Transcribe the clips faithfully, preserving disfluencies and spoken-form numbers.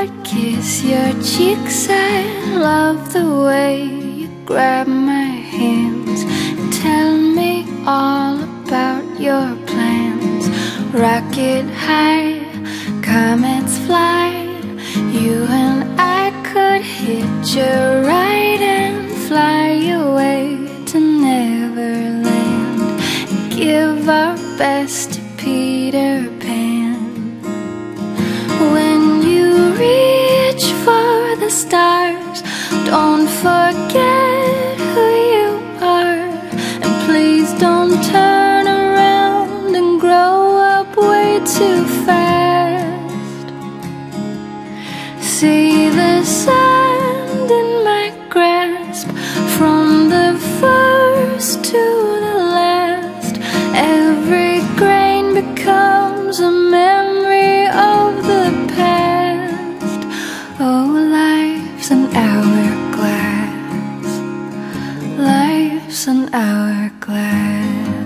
but kiss your cheeks. I love the way you grab my hands and tell me all about your plans. Rocket high, comets fly, you and I could hitch a ride and fly away to Neverland and give our best to Peter Pan. When you reach for the stars, don't forget who you are, and please don't turn around and grow up way too fast. See the sand in my grasp, from the first to the last. Every grain becomes a memory of the past. Oh, life's an hourglass, life's an hourglass.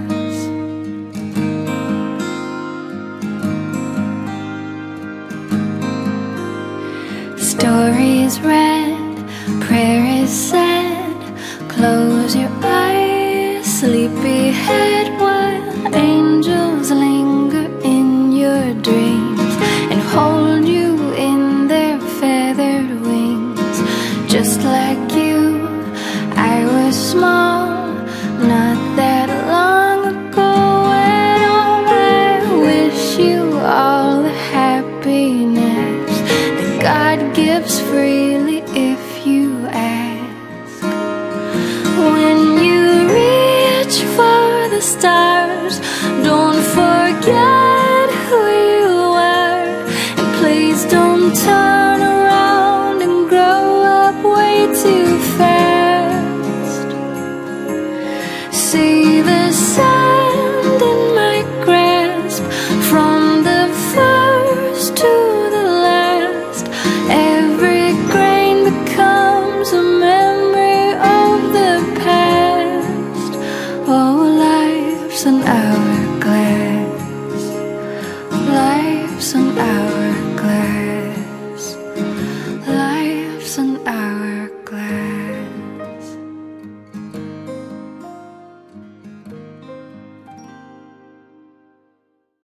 Stories read, prayer is said, close your eyes, sleepyhead, while angels linger in your dreams and hold you in their feathered wings. Just like you, I was small, not that long ago, and oh, I wish you all the happiness that God gives freely if you ask. When you reach for the stars, don't forget who you are, and please don't turn around and grow up way too fast. See the sand in my grasp, from the first to the last. Every grain becomes a memory of the past. Oh, life's an hourglass, life's an hourglass.